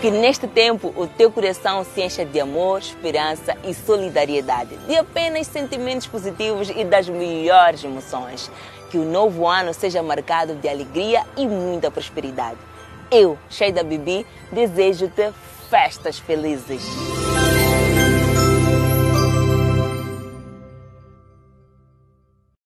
Que neste tempo o teu coração se encha de amor, esperança e solidariedade, de apenas sentimentos positivos e das melhores emoções. Que o novo ano seja marcado de alegria e muita prosperidade. Eu, Sheida Bibi, desejo-te festas felizes.